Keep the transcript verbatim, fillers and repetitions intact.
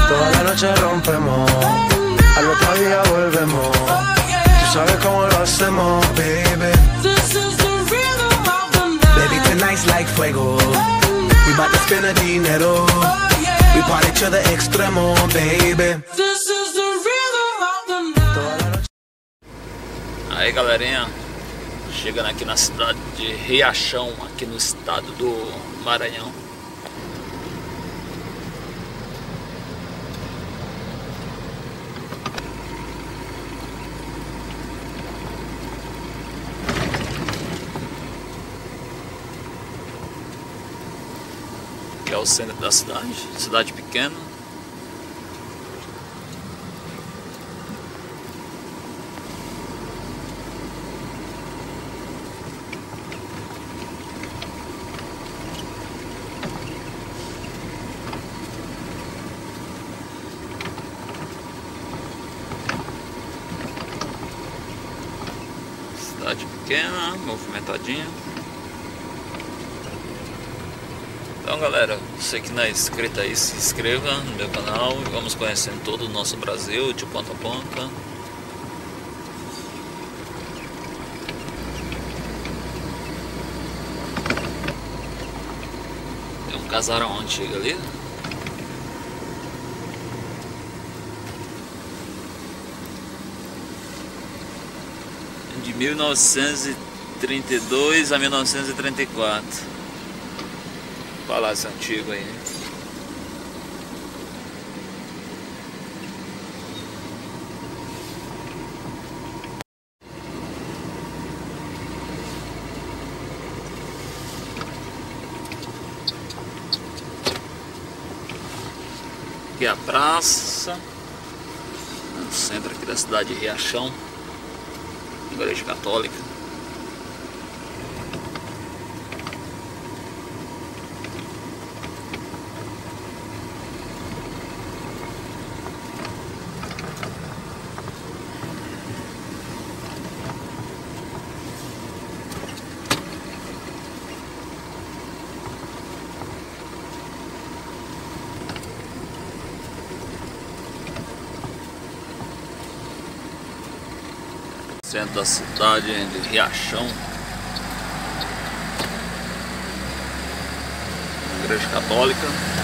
Toda la noche rompemos, al otro día volvemos. Tú sabes cómo lo hacemos, baby. This is the rhythm of the night. Baby, tonight's like fuego. We bout to spend the dinero. We party to the extremo, baby. This is the rhythm of the night. Aí galerinha, chegando aqui na cidade de Riachão, aqui no estado do Maranhão. Que é o centro da cidade, cidade pequena. Cidade pequena, movimentadinha. Então galera, você que não é inscrito aí, se inscreva no meu canal e vamos conhecendo todo o nosso Brasil de ponta a ponta. Tem um casarão antigo ali. De mil novecentos e trinta e dois a mil novecentos e trinta e quatro. Palácio antigo aí. Aqui é a praça, no centro aqui da cidade de Riachão, igreja católica. Centro da cidade de Riachão, igreja católica.